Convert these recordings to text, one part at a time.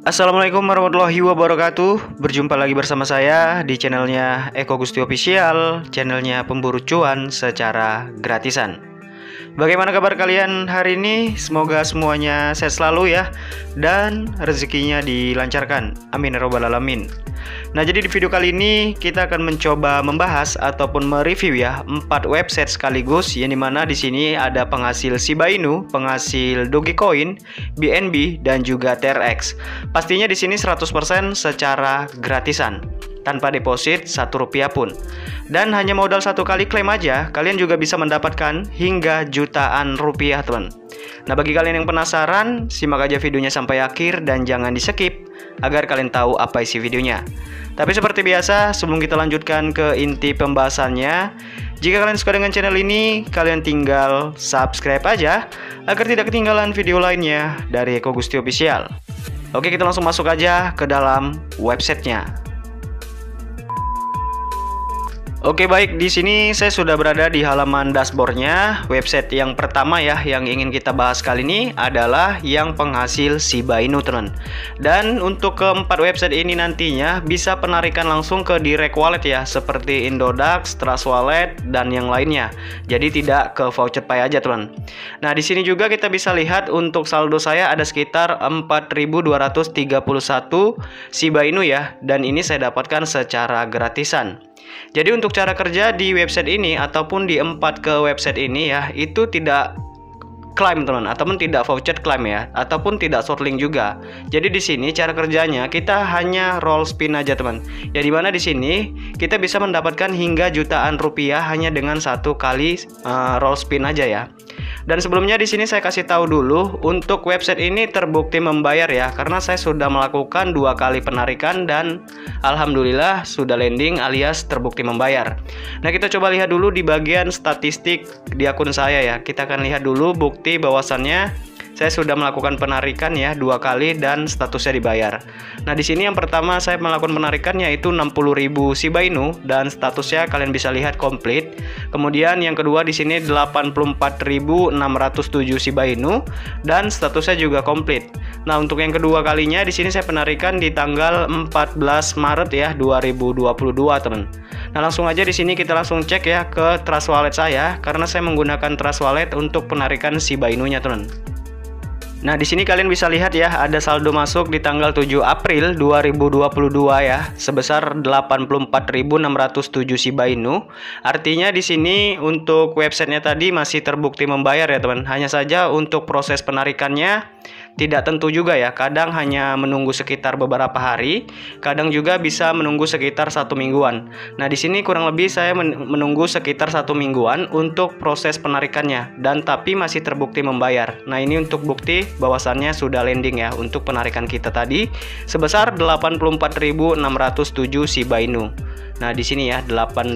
Assalamualaikum warahmatullahi wabarakatuh. Berjumpa lagi bersama saya di channelnya Eko Gusti Official, channelnya pemburu cuan secara gratisan. Bagaimana kabar kalian hari ini? Semoga semuanya sehat selalu ya, dan rezekinya dilancarkan. Amin ya robbal alamin. Nah, jadi di video kali ini kita akan mencoba membahas ataupun mereview ya 4 website sekaligus, yang dimana di sini ada penghasil Shiba Inu, penghasil Dogecoin, BNB, dan juga TRX. Pastinya di sini 100% secara gratisan, tanpa deposit Rp1 pun. Dan hanya modal 1 kali klaim aja, kalian juga bisa mendapatkan hingga jutaan rupiah, teman. Nah, bagi kalian yang penasaran, simak aja videonya sampai akhir dan jangan di-skip agar kalian tahu apa isi videonya. Tapi seperti biasa, sebelum kita lanjutkan ke inti pembahasannya, jika kalian suka dengan channel ini, kalian tinggal subscribe aja agar tidak ketinggalan video lainnya dari Eko Gusti Official. Oke, kita langsung masuk aja ke dalam websitenya. Oke, baik, di sini saya sudah berada di halaman dashboardnya. Website yang pertama ya yang ingin kita bahas kali ini adalah yang penghasil Shiba Inu, teman. Dan untuk keempat website ini nantinya bisa penarikan langsung ke direct wallet ya, seperti Indodax, Trust Wallet, dan yang lainnya. Jadi tidak ke voucher pay aja, teman. Nah, di sini juga kita bisa lihat untuk saldo saya ada sekitar 4.231 Shiba Inu ya, dan ini saya dapatkan secara gratisan. Jadi untuk cara kerja di website ini ataupun di 4 ke website ini ya, itu tidak klaim, teman, ataupun tidak voucher klaim ya, ataupun tidak short link juga. Jadi di sini cara kerjanya kita hanya roll spin aja, teman. Ya, dimana di sini kita bisa mendapatkan hingga jutaan rupiah hanya dengan 1 kali roll spin aja ya. Dan sebelumnya di sini saya kasih tahu dulu, untuk website ini terbukti membayar ya, karena saya sudah melakukan 2 kali penarikan dan alhamdulillah sudah landing alias terbukti membayar. Nah, kita coba lihat dulu di bagian statistik di akun saya ya. Kita akan lihat dulu bukti bahwasannya saya sudah melakukan penarikan ya 2 kali dan statusnya dibayar. Nah, di sini yang pertama saya melakukan penarikan yaitu 60.000 Shiba Inu dan statusnya kalian bisa lihat komplit. Kemudian yang kedua di sini 84.607 Shiba Inu dan statusnya juga komplit. Nah, untuk yang kedua kalinya di sini saya penarikan di tanggal 14 Maret ya 2022, teman. Nah, langsung aja di sini kita langsung cek ya ke Trust Wallet saya, karena saya menggunakan Trust Wallet untuk penarikan Shiba Inu-nya, teman. Nah, di sini kalian bisa lihat ya, ada saldo masuk di tanggal 7 April 2022 ya, sebesar 84.607 Shiba Inu. Artinya di sini untuk websitenya tadi masih terbukti membayar ya, teman. Hanya saja untuk proses penarikannya tidak tentu juga ya, kadang hanya menunggu sekitar beberapa hari, kadang juga bisa menunggu sekitar 1 mingguan. Nah, di sini kurang lebih saya menunggu sekitar 1 mingguan untuk proses penarikannya, dan tapi masih terbukti membayar. Nah, ini untuk bukti bahwasannya sudah landing ya untuk penarikan kita tadi sebesar 84.607 Shiba Inu. Nah, di sini ya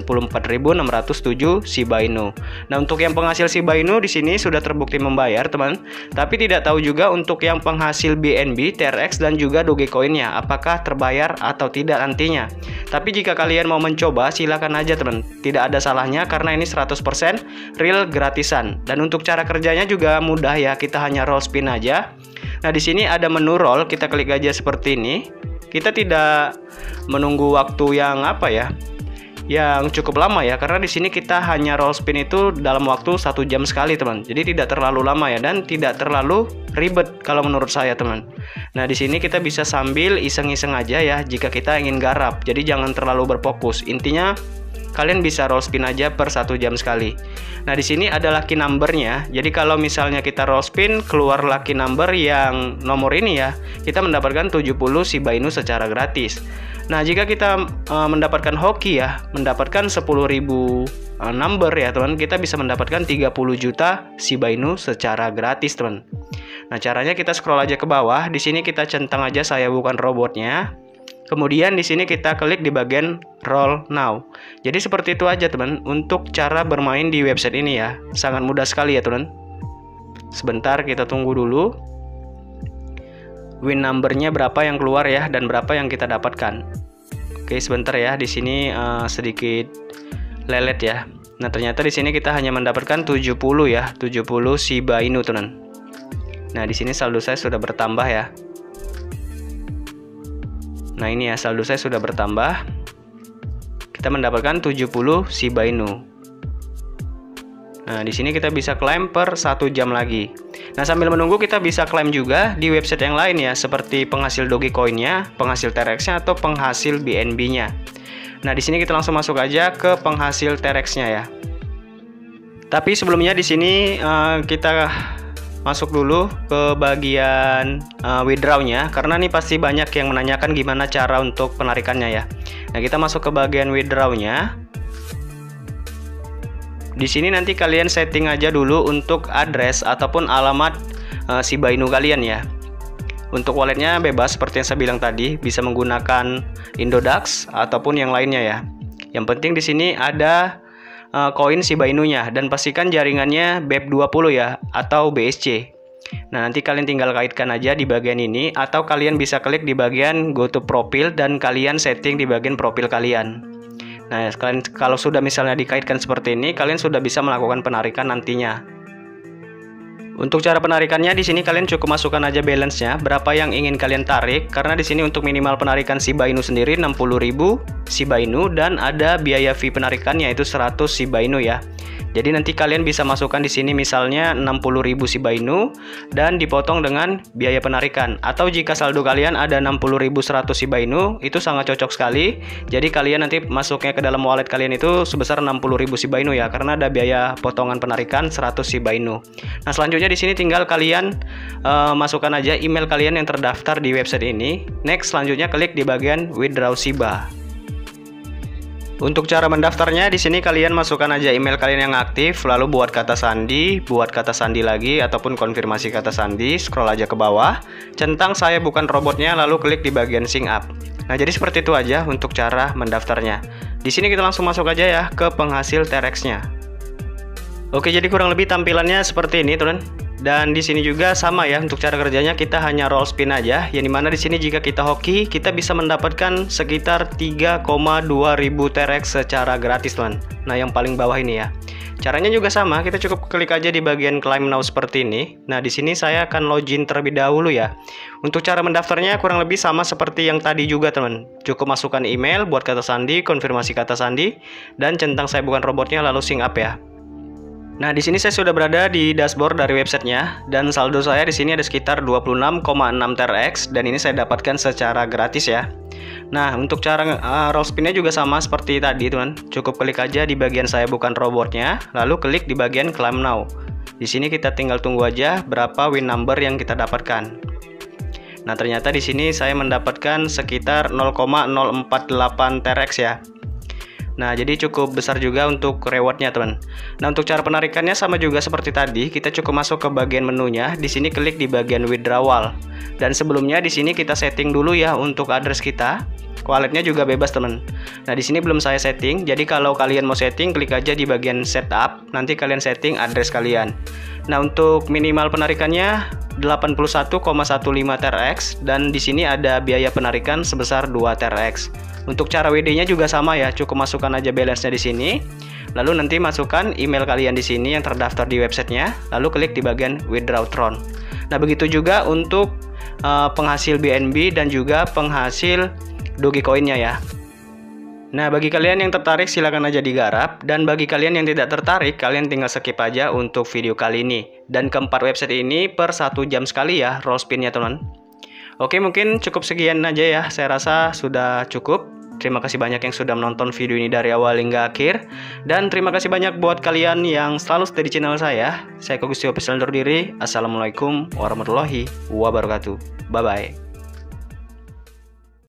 84.607 Shiba Inu. Nah, untuk yang penghasil Shiba Inu di sini sudah terbukti membayar, teman. Tapi tidak tahu juga untuk yang penghasil BNB, TRX, dan juga Dogecoin-nya apakah terbayar atau tidak nantinya. Tapi jika kalian mau mencoba, silakan aja, teman. Tidak ada salahnya karena ini 100% real gratisan. Dan untuk cara kerjanya juga mudah ya, kita hanya roll spin aja. Nah, di sini ada menu roll, kita klik aja seperti ini. Kita tidak menunggu waktu yang yang cukup lama ya, karena di sini kita hanya roll spin itu dalam waktu 1 jam sekali, teman. Jadi tidak terlalu lama ya, dan tidak terlalu ribet kalau menurut saya, teman. Nah, di sini kita bisa sambil iseng-iseng aja ya jika kita ingin garap. Jadi jangan terlalu berfokus. Intinya kalian bisa roll spin aja per 1 jam sekali. Nah, di sini ada lucky numbernya. Jadi kalau misalnya kita roll spin keluar lucky number yang nomor ini ya, kita mendapatkan 70 Shiba Inu secara gratis. Nah, jika kita mendapatkan hoki ya, mendapatkan 10.000 number ya, teman, kita bisa mendapatkan 30 juta Shiba Inu secara gratis, teman. Nah, caranya kita scroll aja ke bawah. Di sini kita centang aja saya bukan robotnya. Kemudian di sini kita klik di bagian roll now. Jadi seperti itu aja, teman, untuk cara bermain di website ini ya. Sangat mudah sekali ya, teman. Sebentar kita tunggu dulu. Win numbernya berapa yang keluar ya, dan berapa yang kita dapatkan. Oke, sebentar ya. Di sini sedikit lelet ya. Nah, ternyata di sini kita hanya mendapatkan 70 ya, 70 Shiba Inu, teman. Nah, di sini saldo saya sudah bertambah ya. Nah ini ya, saldo saya sudah bertambah. Kita mendapatkan 70 Shiba Inu. Nah di sini kita bisa klaim per 1 jam lagi. Nah sambil menunggu kita bisa klaim juga di website yang lain ya, seperti penghasil Dogecoin-nya, penghasil TRX-nya atau penghasil BNB-nya. Nah di sini kita langsung masuk aja ke penghasil TRX-nya ya. Tapi sebelumnya di sini kita masuk dulu ke bagian withdraw-nya, karena nih pasti banyak yang menanyakan gimana cara untuk penarikannya ya. Nah kita masuk ke bagian withdraw-nya. Di sini nanti kalian setting aja dulu untuk address ataupun alamat Shiba Inu kalian ya. Untuk walletnya bebas seperti yang saya bilang tadi, bisa menggunakan Indodax ataupun yang lainnya ya. Yang penting di sini ada koin Shiba Inu-nya, dan pastikan jaringannya BEP20 ya atau BSC. Nah nanti kalian tinggal kaitkan aja di bagian ini, atau kalian bisa klik di bagian go to profile dan kalian setting di bagian profil kalian. Nah, kalian kalau sudah misalnya dikaitkan seperti ini, kalian sudah bisa melakukan penarikan nantinya. Untuk cara penarikannya di sini kalian cukup masukkan aja balance-nya, berapa yang ingin kalian tarik, karena di sini untuk minimal penarikan Shiba Inu sendiri 60.000 Shiba Inu dan ada biaya fee penarikannya itu 100 Shiba Inu ya. Jadi nanti kalian bisa masukkan di sini misalnya 60.000 Shiba Inu dan dipotong dengan biaya penarikan. Atau jika saldo kalian ada 60.100 Shiba Inu, itu sangat cocok sekali. Jadi kalian nanti masuknya ke dalam wallet kalian itu sebesar 60.000 Shiba Inu ya, karena ada biaya potongan penarikan 100 Shiba Inu. Nah selanjutnya di sini tinggal kalian masukkan aja email kalian yang terdaftar di website ini. Next, selanjutnya klik di bagian withdraw Shiba. Untuk cara mendaftarnya di sini kalian masukkan aja email kalian yang aktif, lalu buat kata sandi lagi ataupun konfirmasi kata sandi, scroll aja ke bawah, centang saya bukan robotnya, lalu klik di bagian sign up. Nah, jadi seperti itu aja untuk cara mendaftarnya. Di sini kita langsung masuk aja ya ke penghasil TRX-nya. Oke, jadi kurang lebih tampilannya seperti ini, teman. Dan di sini juga sama ya, untuk cara kerjanya kita hanya roll spin aja, yang dimana di sini jika kita hoki kita bisa mendapatkan sekitar 3,2 ribu TRX secara gratis, teman. Nah yang paling bawah ini ya. Caranya juga sama, kita cukup klik aja di bagian claim now seperti ini. Nah di sini saya akan login terlebih dahulu ya. Untuk cara mendaftarnya kurang lebih sama seperti yang tadi juga, teman. Cukup masukkan email, buat kata sandi, konfirmasi kata sandi, dan centang saya bukan robotnya, lalu sign up ya. Nah, di sini saya sudah berada di dashboard dari websitenya, dan saldo saya di sini ada sekitar 26,6 TRX, dan ini saya dapatkan secara gratis ya. Nah, untuk cara roll spinnya juga sama seperti tadi, teman. Cukup klik aja di bagian saya bukan robotnya, lalu klik di bagian claim now. Di sini kita tinggal tunggu aja berapa win number yang kita dapatkan. Nah, ternyata di sini saya mendapatkan sekitar 0,048 TRX ya. Nah, jadi cukup besar juga untuk rewardnya, teman. Nah, untuk cara penarikannya sama juga seperti tadi. Kita cukup masuk ke bagian menunya. Di sini klik di bagian withdrawal. Dan sebelumnya di sini kita setting dulu ya untuk address kita. Walletnya juga bebas, teman. Nah, di sini belum saya setting. Jadi kalau kalian mau setting, klik aja di bagian setup. Nanti kalian setting address kalian. Nah, untuk minimal penarikannya 81,15 TRX, dan di sini ada biaya penarikan sebesar 2 TRX. Untuk cara WD-nya juga sama ya, cukup masukkan aja balance-nya di sini. Lalu nanti masukkan email kalian di sini yang terdaftar di websitenya, lalu klik di bagian withdraw Tron. Nah, begitu juga untuk penghasil BNB dan juga penghasil Dogecoin-nya ya. Nah, bagi kalian yang tertarik silahkan aja digarap, dan bagi kalian yang tidak tertarik kalian tinggal skip aja untuk video kali ini. Dan keempat website ini per 1 jam sekali ya roll spin-nya, teman. Oke, mungkin cukup sekian aja ya, saya rasa sudah cukup. Terima kasih banyak yang sudah menonton video ini dari awal hingga akhir, dan terima kasih banyak buat kalian yang selalu stay di channel saya. Saya Kogusti Official undur diri. Assalamualaikum warahmatullahi wabarakatuh. Bye bye.